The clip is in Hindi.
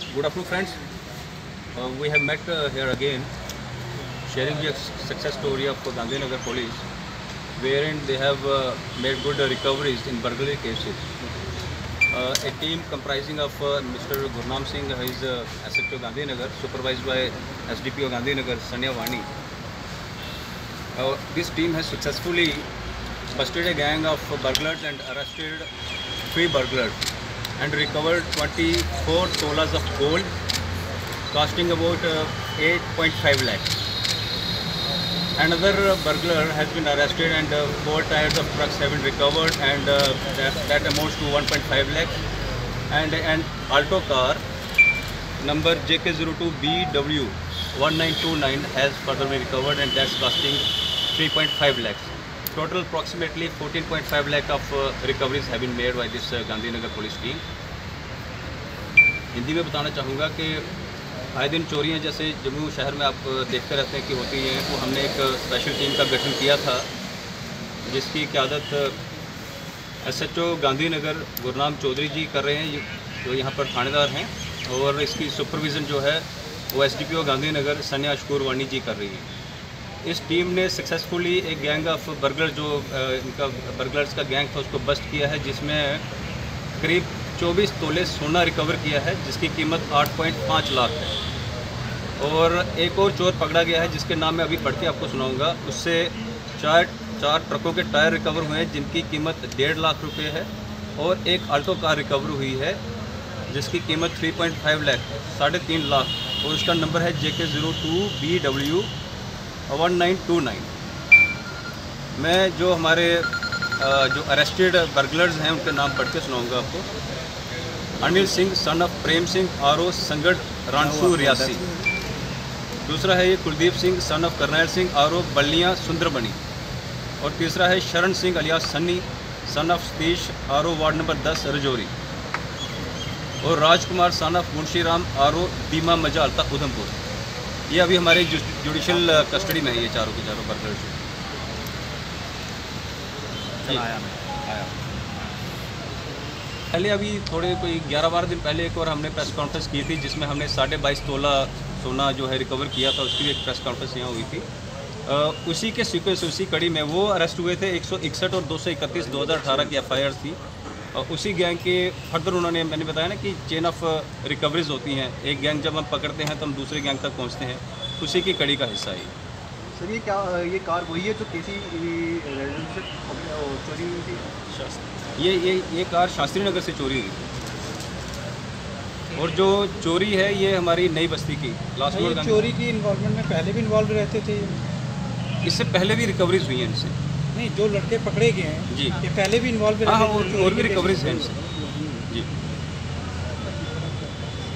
Good afternoon, friends. We have met here again, sharing the success story of Gandhi Nagar Police, wherein they have made good recoveries in burglary cases. A team comprising of Mr. Gurnam Singh, who is SHO Gandhi Nagar, supervised by SDPO Gandhi Nagar, Sanya Vani. This team has successfully busted a gang of burglars and arrested 3 burglars and recovered 24 tolas of gold costing about 8.5 lakhs. Another burglar has been arrested and 4 tyres of trucks have been recovered, and that amounts to 1.5 lakhs. And an Alto car number JK02BW 1929 has further been recovered, and that's costing 3.5 lakhs. Total approximately 14.5 lakh of recoveries have been made by this Gandhi Nagar Police team. Hindi में बताना चाहूँगा कि आए दिन चोरियाँ जैसे जम्मू शहर में आप देखते रहते हैं कि होती हैं, तो हमने एक स्पेशल टीम का गठन किया था जिसकी क़यादत SHO गांधी नगर गुरनाम चौधरी जी कर रहे हैं, जो यहाँ पर थानेदार हैं, और इसकी सुपरविज़न जो है वो SDPO गांधी नगर सन्या वानी जी कर रही है। इस टीम ने सक्सेसफुली एक गैंग ऑफ बर्गलर जो इनका बर्गलर्स का गैंग था उसको बस्ट किया है, जिसमें करीब 24 तोले सोना रिकवर किया है जिसकी कीमत 8.5 लाख है। और एक और चोर पकड़ा गया है जिसके नाम मैं अभी पढ़ के आपको सुनाऊंगा। उससे चार ट्रकों के टायर रिकवर हुए हैं जिनकी कीमत 1.5 लाख रुपये है, और एक आल्टो कार रिकवर हुई है जिसकी कीमत 3.5 लाख 3.5 लाख, और उसका नंबर है JK02BW 1929। मैं जो हमारे जो अरेस्टेड बर्गलर्स हैं उनके नाम पढ़ के सुनाऊंगा आपको। Anil Singh son of Prem Singh RO Sangar Ransoo Reasi. दूसरा है ये Kuldeep Singh son of Karnail Singh RO Balliyan Sunderbani. और तीसरा है Sharan Singh alias Sunny son of Satish RO ward number 10 Rajouri. और Rajkumar son of Munshiram RO Dima Majalta Udhampur. ये अभी हमारे जुडिशल कस्टडी में है, ये चारों के चारों बर्गलर्स। आया पहले अभी थोड़े कोई 11-12 दिन पहले एक और हमने प्रेस कॉन्फ्रेंस की थी जिसमें हमने 22.5 तोला सोना जो है रिकवर किया था, उसकी भी एक प्रेस कॉन्फ्रेंस यहाँ हुई थी। उसी के सीक्वेंस उसी कड़ी में वो अरेस्ट हुए थे। 161 और 231 2018 की FIR थी। उसी गैंग के फर्दर उन्होंने, मैंने बताया ना कि चेन ऑफ रिकवरीज होती हैं, एक गैंग जब हम पकड़ते हैं तो हम दूसरे गैंग तक पहुँचते हैं, उसी की कड़ी का हिस्सा है। सर ये कार वही है जो किसी चोरी हुई थी? ये कार शास्त्री नगर से चोरी हुई थी, और जो चोरी है ये हमारी नई बस्ती की लास्ट में। चोरी की इन्वॉल्वमेंट में पहले भी इन्वॉल्व रहते थे? इससे पहले भी रिकवरीज हुई हैं इनसे। नहीं, जो लड़के पकड़े गए हैं जी, ये पहले भी इन्वॉल्व रहते थे? और भी रिकवरीज हैं इनसे जी।